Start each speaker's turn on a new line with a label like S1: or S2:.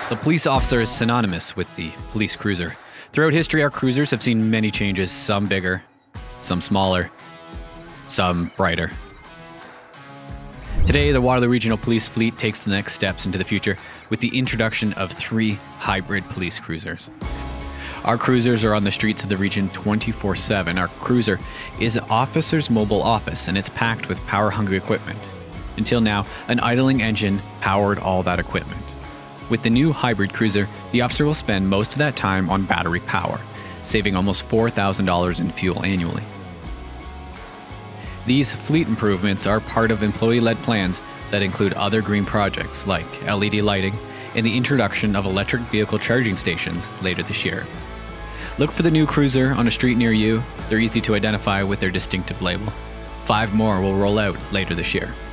S1: The police officer is synonymous with the police cruiser. Throughout history, our cruisers have seen many changes, some bigger, some smaller, some brighter. Today, the Waterloo Regional Police Fleet takes the next steps into the future with the introduction of 3 hybrid police cruisers. Our cruisers are on the streets of the region 24/7. Our cruiser is an officer's mobile office, and it's packed with power-hungry equipment. Until now, an idling engine powered all that equipment. With the new hybrid cruiser, the officer will spend most of that time on battery power, saving almost $4,000 in fuel annually. These fleet improvements are part of employee-led plans that include other green projects like LED lighting and the introduction of electric vehicle charging stations later this year. Look for the new cruiser on a street near you. They're easy to identify with their distinctive label. 5 more will roll out later this year.